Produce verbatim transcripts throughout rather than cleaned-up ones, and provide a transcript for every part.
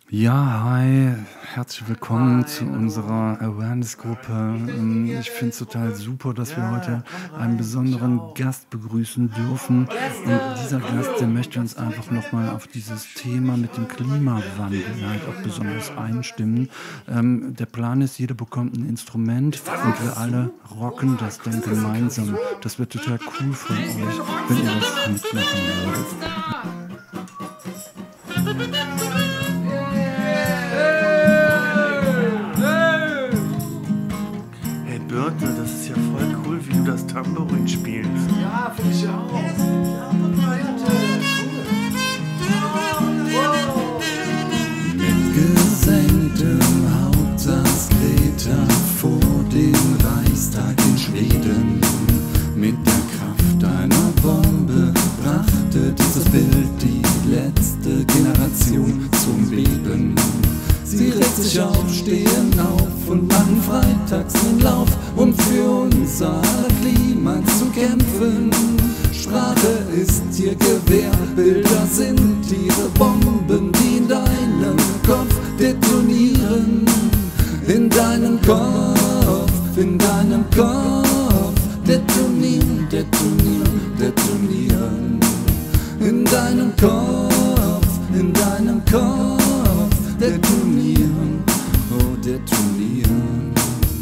Ja, hi, herzlich willkommen zu unserer Awareness-Gruppe. Ähm, Ich finde es total super, dass wir heute einen besonderen Gast begrüßen dürfen. Und dieser Gast, der möchte uns einfach nochmal auf dieses Thema mit dem Klimawandel halt auch besonders einstimmen. Ähm, der Plan ist, jeder bekommt ein Instrument und wir alle rocken das dann gemeinsam. Das wird total cool von euch, wenn ihr das mitmachen würdet. Hey Birte, das ist ja voll cool, wie du das Tambourin spielst. Ja, finde ich ja auch. Mit gesenktem Haupt saß Greta vor dem Reichstag in Schweden. Mit der Kraft einer Bombe brachte dieses Bild die letzte Generation zum Beben. Sie regt sich auf, stehen auf und machen freitags einen Lauf, um für unser Klima zu kämpfen. Sprache ist ihr Gewehr, Bilder sind ihre Bomben, die in deinem Kopf detonieren. In deinem Kopf, in deinem Kopf detonieren, detonieren, detonieren. In deinem Kopf, in deinem Kopf detonieren, oh detonieren.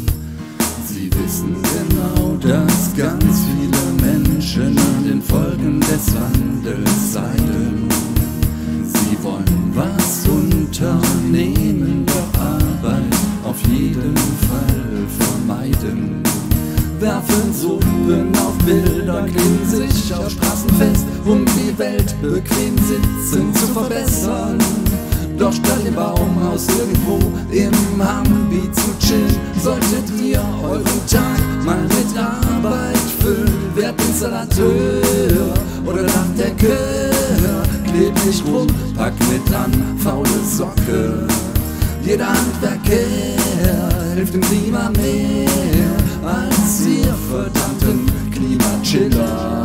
Sie wissen genau, dass ganz viele Menschen an den Folgen des Wandels leiden. Sie wollen was unternehmen, doch Arbeit auf jeden Fall vermeiden. Werfen Suppen auf Bilder, kleben sich auf Straßen fest, um die Welt bequem sitzen zu verbessern. Doch statt im Baumhaus irgendwo im Hambi zu chillen, solltet ihr euren Tag mal mit Arbeit füllen. Werdet Installateur oder Dachdecker, klebt nicht rum, packt mit an, faule Socke. Jeder Handwerker hilft dem Klima mehr als ihr verdammten Klimachiller.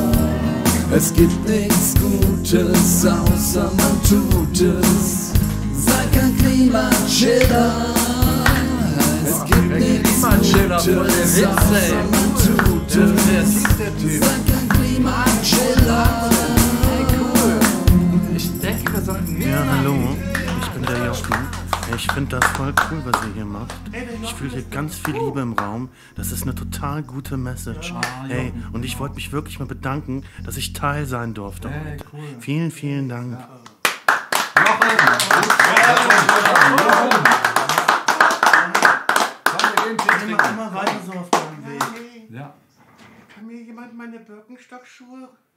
Es gibt nichts Gutes, außer man tut es. Sei kein Klimachiller. Es gibt nichts Gutes, außer man tut es. Sei kein Klimachiller. Hey, cool. Ich denke, wir sollten nicht. Ja, hallo, ich bin der Jochen. Ich finde das voll cool, was ihr hier macht. Ich fühle hier ganz viel Liebe im Raum. Das ist eine total gute Message. Hey, und ich wollte mich wirklich mal bedanken, dass ich Teil sein durfte heute. Vielen, vielen Dank. Immer, immer weiter so auf deinem Weg. Ja. Kann mir jemand meine Birkenstockschuhe